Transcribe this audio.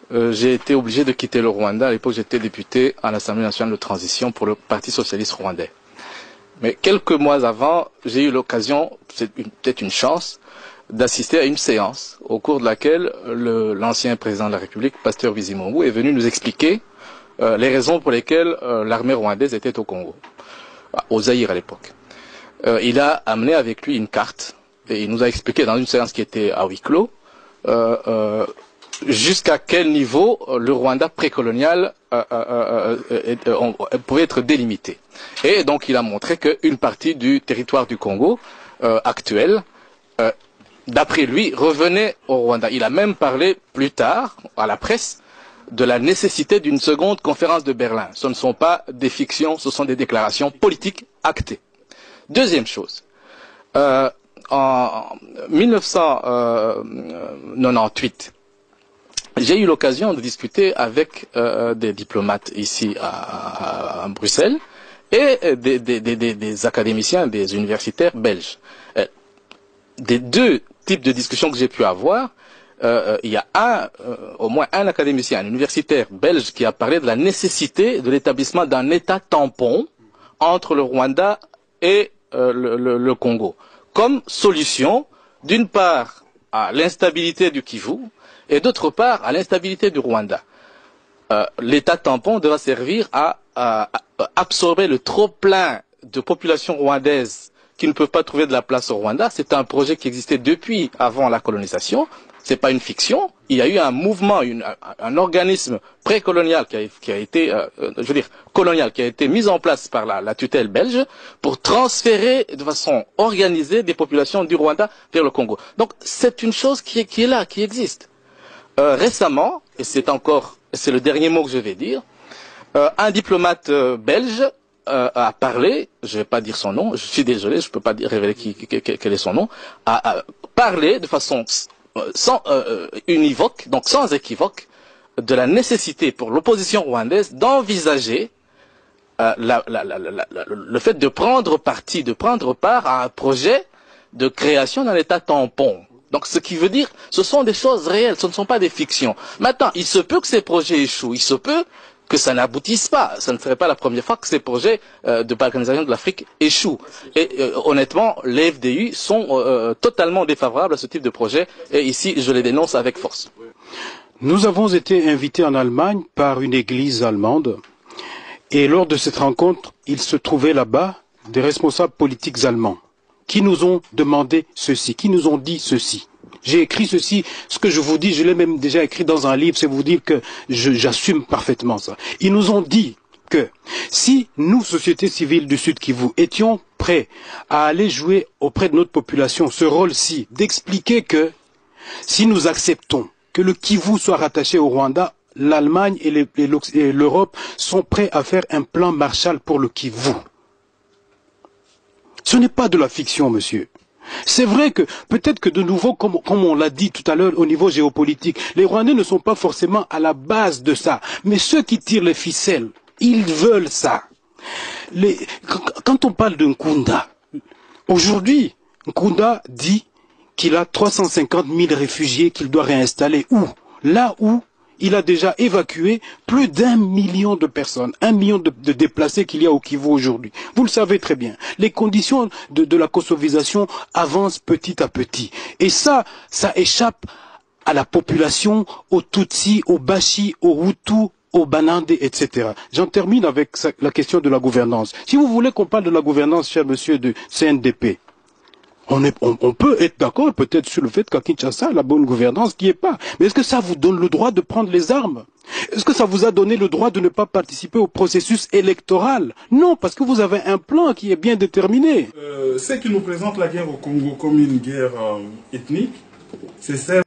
j'ai été obligé de quitter le Rwanda. À l'époque, j'étais député à l'Assemblée nationale de transition pour le Parti socialiste rwandais. Mais quelques mois avant, j'ai eu l'occasion, c'est peut-être une chance, d'assister à une séance au cours de laquelle l'ancien président de la République, Pasteur Bizimungu, est venu nous expliquer les raisons pour lesquelles l'armée rwandaise était au Congo, au Zaïre à l'époque. Il a amené avec lui une carte et il nous a expliqué dans une séance qui était à huis clos jusqu'à quel niveau le Rwanda précolonial pouvait être délimité. Et donc il a montré qu'une partie du territoire du Congo actuel, d'après lui, revenait au Rwanda. Il a même parlé plus tard à la presse de la nécessité d'une seconde conférence de Berlin. Ce ne sont pas des fictions, ce sont des déclarations politiques actées. Deuxième chose, en 1998, j'ai eu l'occasion de discuter avec des diplomates ici à Bruxelles et des académiciens, des universitaires belges. Des deux types de discussions que j'ai pu avoir, il y a au moins un académicien, un universitaire belge qui a parlé de la nécessité de l'établissement d'un État tampon entre le Rwanda et le Congo, comme solution, d'une part, à l'instabilité du Kivu, et d'autre part, à l'instabilité du Rwanda. L'État tampon devra servir à absorber le trop-plein de population rwandaise qui ne peuvent pas trouver de la place au Rwanda. C'est un projet qui existait depuis avant la colonisation. C'est pas une fiction. Il y a eu un mouvement, un organisme précolonial qui a été, je veux dire, colonial, qui a été mis en place par la tutelle belge pour transférer de façon organisée des populations du Rwanda vers le Congo. Donc c'est une chose qui est là, qui existe. Récemment, et c'est le dernier mot que je vais dire, un diplomate belge a parlé, je ne vais pas dire son nom, je suis désolé, je ne peux pas révéler quel est son nom, a parlé de façon univoque, donc sans équivoque, de la nécessité pour l'opposition rwandaise d'envisager le fait de prendre part à un projet de création d'un État tampon. Donc ce qui veut dire, ce sont des choses réelles, ce ne sont pas des fictions. Maintenant, il se peut que ces projets échouent, il se peut que ça n'aboutisse pas. Ce ne serait pas la première fois que ces projets de balkanisation de l'Afrique échouent. Et honnêtement, les FDU sont totalement défavorables à ce type de projet, et ici, je les dénonce avec force. Nous avons été invités en Allemagne par une église allemande, et lors de cette rencontre, il se trouvait là-bas des responsables politiques allemands qui nous ont demandé ceci, qui nous ont dit ceci. J'ai écrit ceci, ce que je vous dis, je l'ai même déjà écrit dans un livre, c'est vous dire que j'assume parfaitement ça. Ils nous ont dit que si nous, société civile du Sud Kivu, étions prêts à aller jouer auprès de notre population ce rôle-ci, d'expliquer que si nous acceptons que le Kivu soit rattaché au Rwanda, l'Allemagne et l'Europe sont prêts à faire un plan Marshall pour le Kivu. Ce n'est pas de la fiction, monsieur. C'est vrai que peut-être que de nouveau, comme on l'a dit tout à l'heure au niveau géopolitique, les Rwandais ne sont pas forcément à la base de ça. Mais ceux qui tirent les ficelles, ils veulent ça. Quand on parle de Nkunda, aujourd'hui, Nkunda dit qu'il a 350 000 réfugiés qu'il doit réinstaller. Où? Là où il a déjà évacué plus d'1 million de personnes, 1 million de déplacés qu'il y a au Kivu aujourd'hui. Vous le savez très bien. Les conditions de la kosovisation avancent petit à petit. Et ça échappe à la population, aux Tutsis, aux Bashi, aux Hutus, aux Banande, etc. J'en termine avec la question de la gouvernance. Si vous voulez qu'on parle de la gouvernance, cher monsieur du CNDP, on peut être d'accord peut-être sur le fait qu'à Kinshasa, la bonne gouvernance n'y est pas. Mais est-ce que ça vous donne le droit de prendre les armes? Est-ce que ça vous a donné le droit de ne pas participer au processus électoral? Non, parce que vous avez un plan qui est bien déterminé. Ce qui nous présente la guerre au Congo comme une guerre ethnique, c'est celle